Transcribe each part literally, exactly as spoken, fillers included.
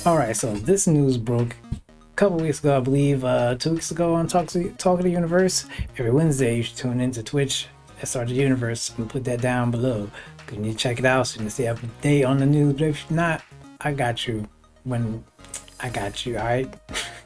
All right, so this news broke a couple weeks ago, I believe, uh, two weeks ago on Talk to Talk of the Universe. Every Wednesday, you should tune into Twitch, S R the Universe, and put that down below. You need to check it out so you can stay up to date on the news. But if not, I got you. When I got you, all right.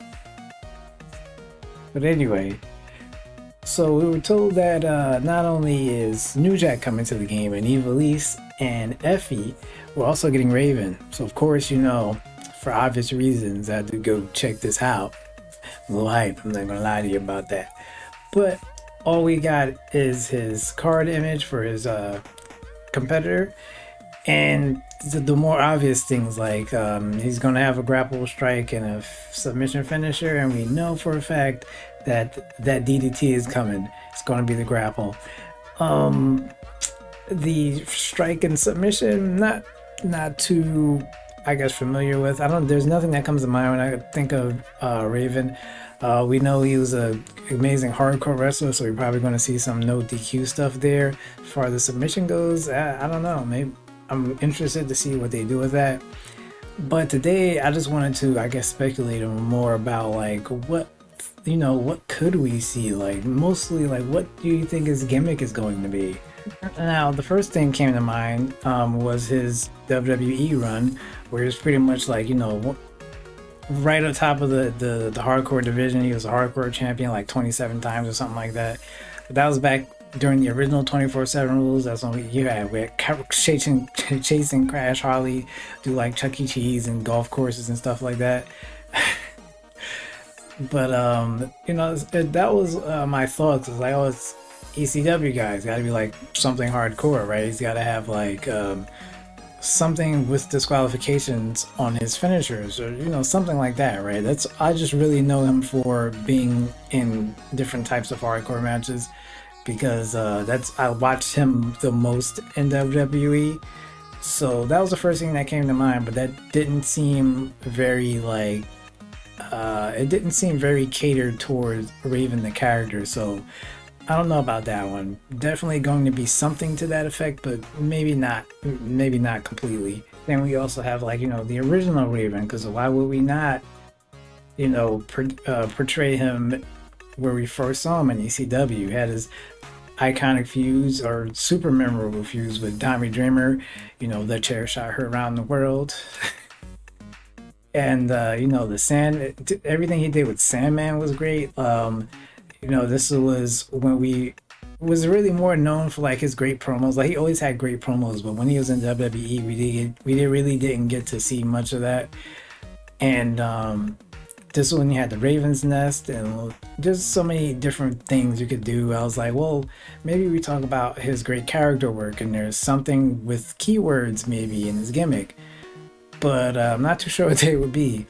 But anyway, so we were told that uh, not only is New Jack coming to the game, and Evilise and Effie, we're also getting Raven. So of course, you know, for obvious reasons, I had to go check this out. I'm a little hype, I'm not gonna lie to you about that. But all we got is his card image for his uh, competitor, and the, the more obvious things like um, he's gonna have a grapple strike and a submission finisher, and we know for a fact that that D D T is coming. It's gonna be the grapple. Um, the strike and submission, not not too, I guess, familiar with. I don't. There's nothing that comes to mind when I think of uh, Raven. Uh, we know he was a amazing hardcore wrestler, so we're probably going to see some no D Q stuff there. As far as the submission goes, I, I don't know. Maybe I'm interested to see what they do with that. But today, I just wanted to, I guess, speculate more about like what, you know, what could we see? Like mostly, like what do you think his gimmick is going to be? Now, the first thing came to mind um, was his W W E run, where it's pretty much like, you know, right on top of the, the, the hardcore division. He was a hardcore champion like twenty-seven times or something like that. But that was back during the original twenty-four seven rules. That's when you had we had chasing, chasing Crash Holly, do like Chuck E. Cheese and golf courses and stuff like that. But, um, you know, it, that was uh, my thoughts. It's like, oh, it's E C W guys, got to be like something hardcore, right? He's got to have like um, something with disqualifications on his finishers, or you know, something like that, right? That's I just really know him for being in different types of hardcore matches because uh, that's I watched him the most in W W E. So that was the first thing that came to mind, but that didn't seem very like uh, it didn't seem very catered towards Raven the character. So I don't know about that one. Definitely going to be something to that effect, but maybe not, maybe not completely. Then we also have like, you know, the original Raven, because why would we not, you know, per, uh, portray him where we first saw him in E C W? He had his iconic fuse, or super memorable fuse, with Tommy Dreamer, you know, the chair shot her around the world. And, uh, you know, the Sand, everything he did with Sandman was great. Um, You know, this was when we was really more known for like his great promos. Like he always had great promos, but when he was in W W E, we did we did really didn't get to see much of that. And um, this one, you had the Raven's Nest, and just so many different things you could do. I was like, well, maybe we talk about his great character work, and there's something with keywords maybe in his gimmick, but uh, I'm not too sure what they would be.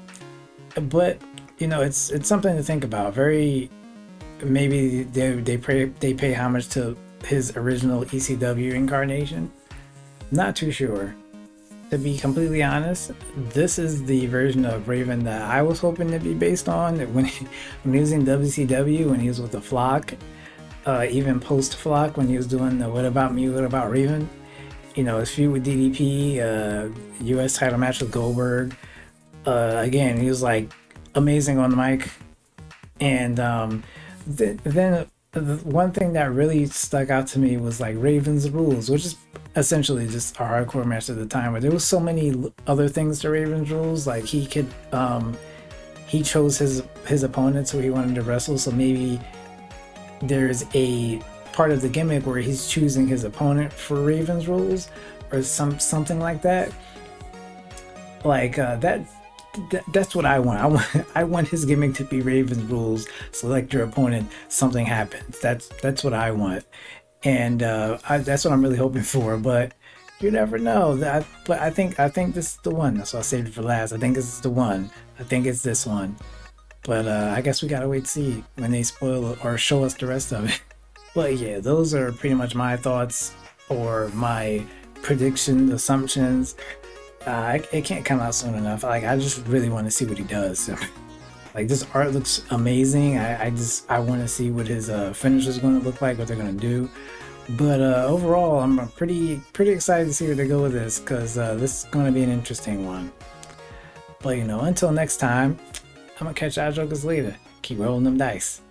But you know, it's it's something to think about. Very. Maybe they they pay they pay homage to his original E C W incarnation. Not too sure. To be completely honest, this is the version of Raven that I was hoping to be based on when he, when he was in W C W, when he was with the Flock, uh, even post Flock when he was doing the What About Me, What About Raven. You know, his feud with D D P, uh, U S title match with Goldberg. Uh, again, he was like amazing on the mic, and um, Th then the one thing that really stuck out to me was like Raven's Rules, which is essentially just a hardcore match at the time, but there was so many other things to Raven's Rules. Like he could um he chose his his opponents who he wanted to wrestle, so maybe there's a part of the gimmick where he's choosing his opponent for Raven's Rules, or some something like that. Like uh that Th that's what I want. I want I want his gimmick to be Raven's Rules. Select your opponent, something happens. That's that's what I want, and uh, I, that's what I'm really hoping for. But you never know. That but I think I think this is the one. That's why I saved it for last. I think this is the one. I think it's this one. But uh, I guess we gotta wait to see when they spoil or show us the rest of it. But yeah, those are pretty much my thoughts or my predictions, assumptions. Uh, it, it can't come out soon enough. Like I just really want to see what he does. Like this art looks amazing. I, I just I want to see what his uh, finish is going to look like, what they're going to do. But uh, overall, I'm pretty pretty excited to see where they go with this, because uh, this is going to be an interesting one. But you know, until next time, I'm gonna catch y'all jokers later. Keep rolling them dice.